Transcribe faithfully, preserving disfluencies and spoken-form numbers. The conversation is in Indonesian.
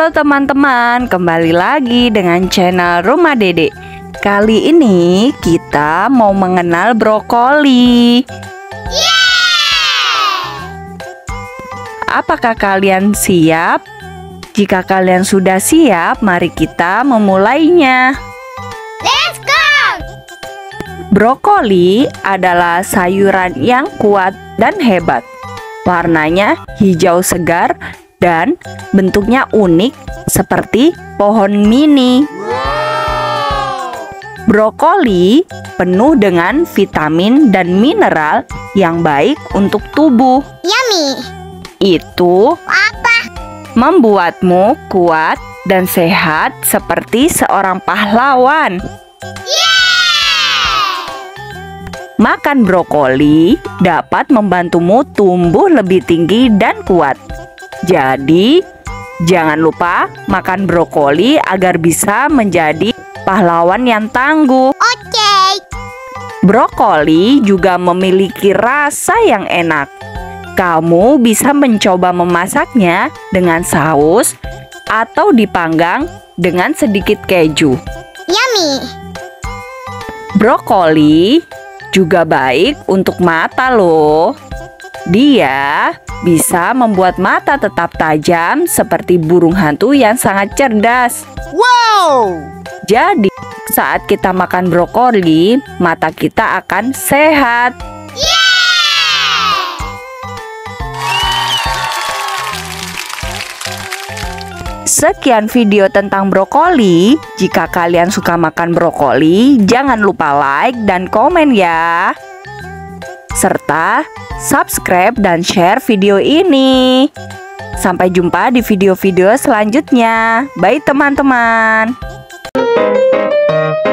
Halo teman-teman, kembali lagi dengan channel Rumah Dede. Kali ini kita mau mengenal brokoli. Apakah kalian siap? Jika kalian sudah siap, mari kita memulainya. Let's go! Brokoli adalah sayuran yang kuat dan hebat. Warnanya hijau segar dan bentuknya unik seperti pohon mini. Brokoli penuh dengan vitamin dan mineral yang baik untuk tubuh. Yummy! Itu Apa? membuatmu kuat dan sehat seperti seorang pahlawan. Makan brokoli dapat membantumu tumbuh lebih tinggi dan kuat. Jadi, jangan lupa makan brokoli agar bisa menjadi pahlawan yang tangguh. Oke. Brokoli juga memiliki rasa yang enak. Kamu bisa mencoba memasaknya dengan saus atau dipanggang dengan sedikit keju. Yummy! Brokoli juga baik untuk mata loh. Dia bisa membuat mata tetap tajam seperti burung hantu yang sangat cerdas. Wow! Jadi, saat kita makan brokoli, mata kita akan sehat. Sekian video tentang brokoli. Jika kalian suka makan brokoli, jangan lupa like dan komen ya. Serta subscribe dan share video ini. Sampai jumpa di video-video selanjutnya. Bye teman-teman.